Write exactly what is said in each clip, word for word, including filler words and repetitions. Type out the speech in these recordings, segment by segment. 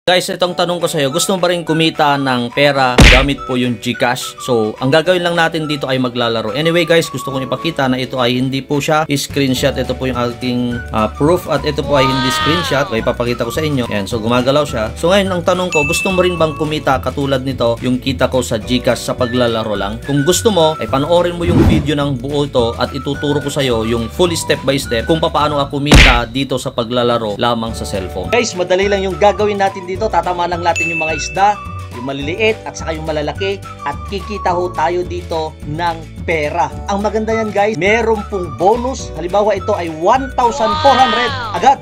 Guys, itong tanong ko sa iyo, gusto mo ba rin kumita ng pera gamit po yung GCash? So, ang gagawin lang natin dito ay maglalaro. Anyway guys, gusto kong ipakita na ito ay hindi po siya screenshot. Ito po yung ating uh, proof at ito po ay hindi screenshot. So, ipapakita ko sa inyo. Yan, so gumagalaw siya. So ngayon, ang tanong ko, gusto mo rin bang kumita katulad nito yung kita ko sa GCash sa paglalaro lang? Kung gusto mo, ay panoorin mo yung video ng buo ito at ituturo ko sa iyo yung full step by step kung paano ka kumita dito sa paglalaro lamang sa cellphone. Guys, madali lang yung gagawin natin dito. Tatama lang natin yung mga isda, yung maliliit at saka yung malalaki at kikita ho tayo dito ng pera. Ang maganda yan guys, meron pong bonus. Halimbawa ito ay one thousand four hundred agad.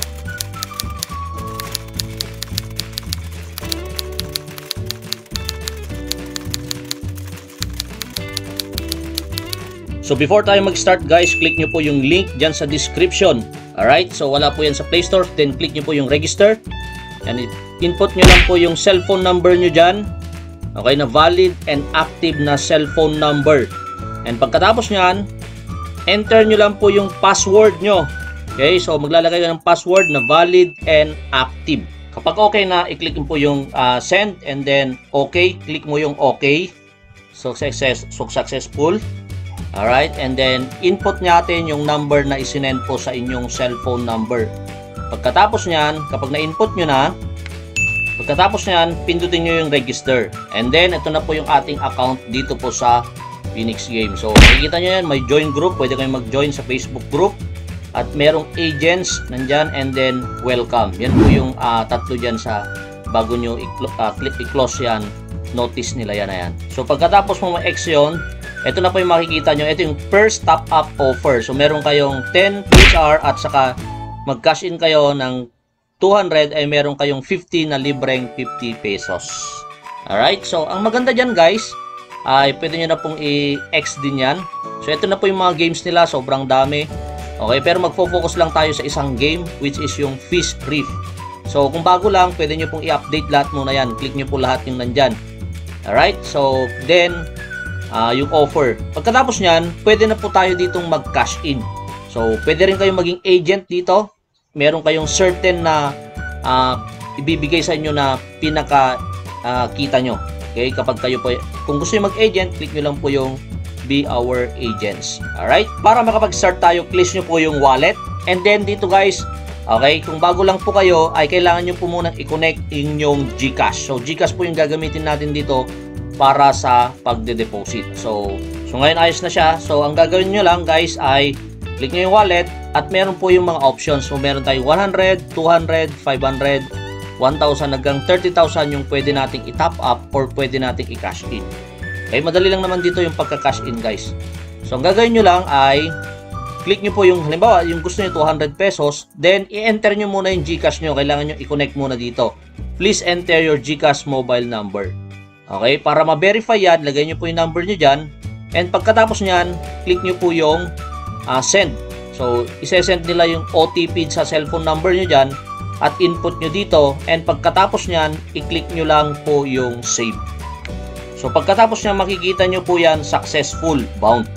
So before tayo mag-start guys, click nyo po yung link dyan sa description. Alright, so wala po yan sa Play Store, then click nyo po yung register. And input nyo lang po yung cellphone number nyo dyan. Okay, na valid and active na cellphone number. And pagkatapos nyan, enter nyo lang po yung password nyo. Okay, so maglalagay ka ng password na valid and active. Kapag okay na, i-click mo po yung uh, send and then okay, click mo yung okay. So, success, so successful. Alright, and then input natin yung number na isinend po sa inyong cellphone number. Pagkatapos nyan, kapag na-input nyo na, pagkatapos nyan, pindutin nyo yung register. And then, ito na po yung ating account dito po sa Phoenix Game. So, makikita nyo yan, may join group. Pwede kayong mag-join sa Facebook group. At merong agents nandyan and then welcome. Yan po yung uh, tatlo dyan sa bago nyo i-close uh, yan. Notice nila yan na yan. So, pagkatapos mo ma-X yun, ito na po yung makikita nyo. Ito yung first top-up offer. So, meron kayong ten H R at saka mag-cash in kayo ng two hundred ay meron kayong fifty na libreng fifty pesos. Alright, so ang maganda dyan guys ay pwede nyo na pong i-X din yan. So ito na po yung mga games nila, sobrang dami. Okay, pero magfo-focus lang tayo sa isang game which is yung Fish Reef. So kung bago lang, pwede nyo pong i-update lahat muna yan. Click nyo po lahat yung nandyan. Alright, so then uh, yung offer. Pagkatapos nyan, pwede na po tayo ditong mag-cash in. So pwede rin kayong maging agent dito. Meron kayong certain na uh, ibibigay sa inyo na pinaka uh, kita nyo. Okay, kapag kayo po, kung gusto nyo mag-agent, click nyo lang po yung Be Our Agents. Alright, para makapag-start tayo, click nyo po yung wallet. And then dito guys, okay, kung bago lang po kayo, ay kailangan nyo po munang i-connect inyong GCash. So GCash po yung gagamitin natin dito para sa pagde-deposit. So, so ngayon ayos na siya. So ang gagawin nyo lang guys ay click nyo yung wallet at meron po yung mga options. So meron tayo one hundred, two hundred, five hundred, one thousand hanggang thirty thousand yung pwede nating i-top up or pwede nating i-cash in. Okay, madali lang naman dito yung pagka-cash in guys. So ang gagawin nyo lang ay click nyo po yung, halimbawa yung gusto nyo two hundred pesos, then i-enter nyo muna yung GCash nyo. Kailangan nyo i-connect muna dito. Please enter your GCash mobile number. Okay, para ma-verify yan, lagay nyo po yung number nyo dyan. And pagkatapos nyan, click nyo po yung Uh, send. So, isesend nila yung O T P sa cellphone number nyo dyan at input nyo dito and pagkatapos nyan, i-click nyo lang po yung save. So, pagkatapos nyan, makikita nyo po yan successful bound.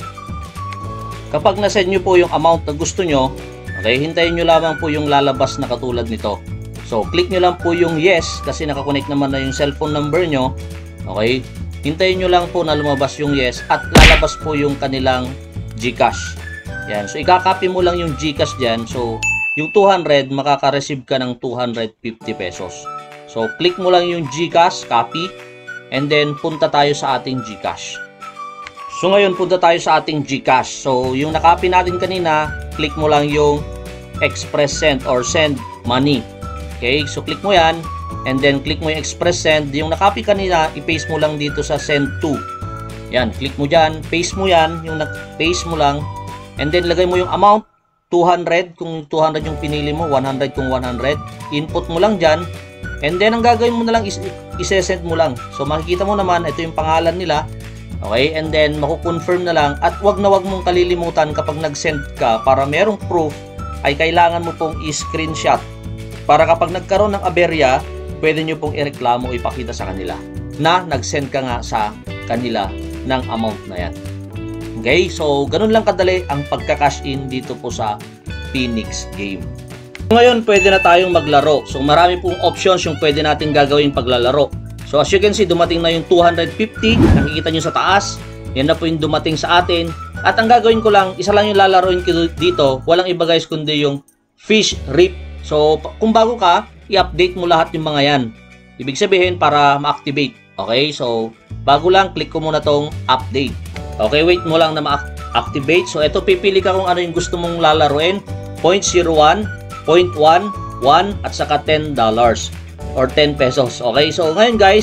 Kapag nasend nyo po yung amount na gusto nyo, okay, hintayin nyo lamang po yung lalabas na katulad nito. So, click nyo lang po yung yes kasi nakakonect naman na yung cellphone number nyo. Okay, hintayin nyo lang po na lumabas yung yes at lalabas po yung kanilang GCash. Yan. So, ikakopy mo lang yung GCash dyan. So, yung two hundred, makaka-receive ka ng two hundred fifty pesos. So, click mo lang yung GCash, copy, and then punta tayo sa ating GCash. So, ngayon, punta tayo sa ating GCash. So, yung nakopy natin kanina, click mo lang yung Express Send or Send Money. Okay? So, click mo yan, and then click mo yung Express Send. Yung nakopy kanina, i-paste mo lang dito sa Send To. Yan. Click mo dyan, paste mo yan, yung paste mo lang, and then lagay mo yung amount, two hundred kung two hundred yung pinili mo, one hundred kung one hundred. Input mo lang dyan. And then ang gagawin mo na lang is isesend mo lang. So makikita mo naman, ito yung pangalan nila. Okay, and then makukonfirm na lang. At wag na wag mong kalilimutan kapag nag-send ka para merong proof, ay kailangan mo pong i-screenshot. Para kapag nagkaroon ng aberya, pwede nyo pong ireklamo o ipakita sa kanila na nag-send ka nga sa kanila ng amount na yan. Okay, so ganun lang kadali ang pagka-cash in dito po sa Phoenix Game. Ngayon, pwede na tayong maglaro. So, marami pong options yung pwede natin gagawin paglalaro. So, as you can see, dumating na yung two hundred fifty. Nakikita nyo sa taas. Yan na po yung dumating sa atin. At ang gagawin ko lang, isa lang yung lalaroin ko dito. Walang iba guys, kundi yung fish rip. So, kung bago ka, i-update mo lahat yung mga yan. Ibig sabihin, para ma-activate. Okay, so, bago lang, click ko muna tong update. Okay, wait mo lang na ma-activate. So, ito, pipili ka kung ano yung gusto mong lalaroin. zero point zero one, zero point one, one, at saka ten dollars. Or ten pesos. Okay, so ngayon guys,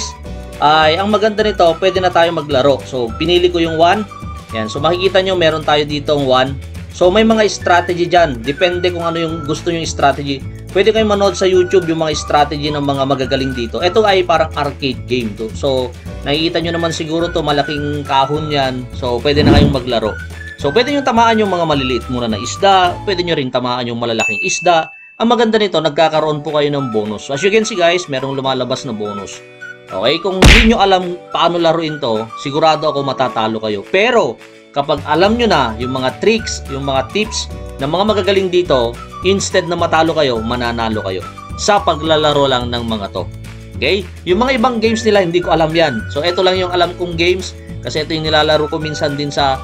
ay ang maganda nito, pwede na tayo maglaro. So pinili ko yung one. Yan, so makikita nyo meron tayo ditong one. So may mga strategy dyan. Depende kung ano yung gusto nyo yung strategy. Pwede kayong manood sa YouTube yung mga strategy ng mga magagaling dito. Ito ay parang arcade game to. So nakikita nyo naman siguro to, malaking kahon yan. So pwede na kayong maglaro. So pwede nyo tamaan yung mga maliliit muna na isda. Pwede nyo rin tamaan yung malalaking isda. Ang maganda nito, nagkakaroon po kayo ng bonus. So, as you can see guys, merong lumalabas na bonus. Okay, kung hindi nyo alam paano laruin to, sigurado ako matatalo kayo. Pero, kapag alam nyo na yung mga tricks, yung mga tips ng mga magagaling dito, instead na matalo kayo, mananalo kayo sa paglalaro lang ng mga to. Okay? Yung mga ibang games nila, hindi ko alam yan. So, ito lang yung alam kong games kasi ito yung nilalaro ko minsan din sa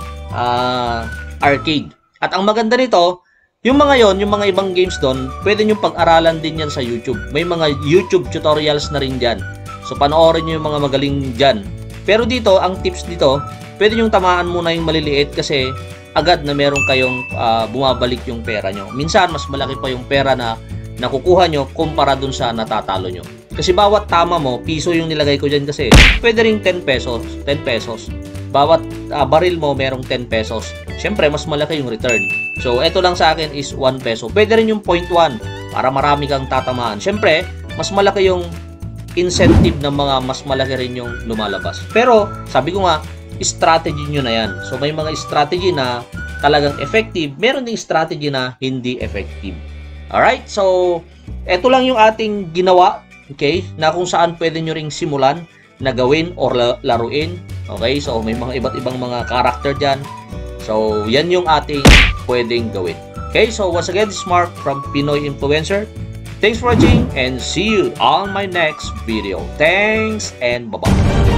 uh, arcade. At ang maganda nito, yung mga yon, yung mga ibang games doon, pwede nyo pag-aralan din yan sa YouTube. May mga YouTube tutorials na rin dyan. So, panoorin nyo yung mga magaling dyan. Pero dito, ang tips dito, pwede nyo tamaan muna yung maliliit kasi agad na meron kayong uh, bumabalik yung pera nyo. Minsan, mas malaki pa yung pera na nakukuha nyo kumpara dun sa natatalo nyo. Kasi bawat tama mo, piso yung nilagay ko dyan kasi pwede rin ten pesos. ten pesos. Bawat uh, baril mo, merong ten pesos. Siyempre, mas malaki yung return. So, ito lang sa akin is one peso. Pwede rin yung zero point one para marami kang tatamaan. Siyempre, mas malaki yung incentive ng mga mas malaki rin yung lumalabas. Pero, sabi ko nga, strategy nyo na yan. So, may mga strategy na talagang effective. Meron ding strategy na hindi effective. Alright? So, ito lang yung ating ginawa. Okay? Na kung saan pwede nyo ring simulan na gawin or laruin. Okay? So, may mga iba't ibang mga character dyan. So, yan yung ating pwedeng gawin. Okay, so once again, this is Mark from Pinoy Influencer. Thanks for watching and see you on my next video. Thanks and bye-bye.